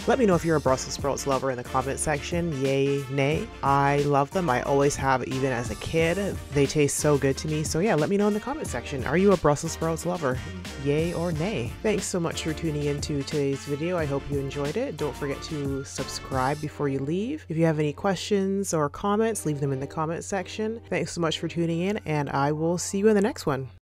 Let me know if you're a Brussels sprouts lover in the comment section. Yay, nay. I love them. I always have, even as a kid. They taste so good to me. So yeah, let me know in the comment section. Are you a Brussels sprouts lover? Yay or nay? Thanks so much for tuning into today's video. I hope you enjoyed it. Don't forget to subscribe before you leave. If you have any questions or comments, leave them in the comment section. Thanks so much for tuning in, and I will see you in the next one.